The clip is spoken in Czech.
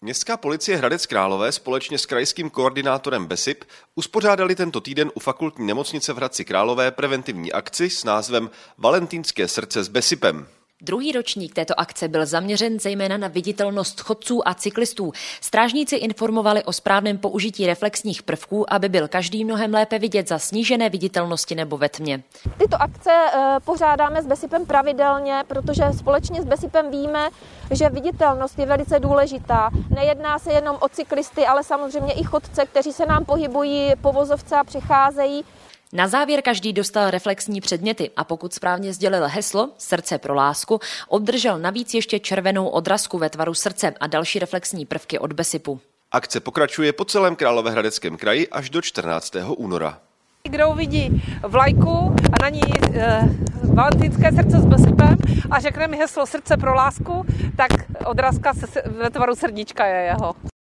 Městská policie Hradec Králové společně s krajským koordinátorem BESIP uspořádali tento týden u fakultní nemocnice v Hradci Králové preventivní akci s názvem Valentýnské srdce s BESIPem. Druhý ročník této akce byl zaměřen zejména na viditelnost chodců a cyklistů. Strážníci informovali o správném použití reflexních prvků, aby byl každý mnohem lépe vidět za snížené viditelnosti nebo ve tmě. Tyto akce pořádáme s BESIPem pravidelně, protože společně s BESIPem víme, že viditelnost je velice důležitá. Nejedná se jenom o cyklisty, ale samozřejmě i chodce, kteří se nám pohybují po vozovce a přecházejí. Na závěr každý dostal reflexní předměty a pokud správně sdělil heslo Srdce pro lásku, obdržel navíc ještě červenou odrazku ve tvaru srdce a další reflexní prvky od BESIPu. Akce pokračuje po celém Královéhradeckém kraji až do 14. února. Kdo uvidí vlajku a na ní Valentýnské srdce s BESIPem a řekne mi heslo Srdce pro lásku, tak odrazka ve tvaru srdíčka je jeho.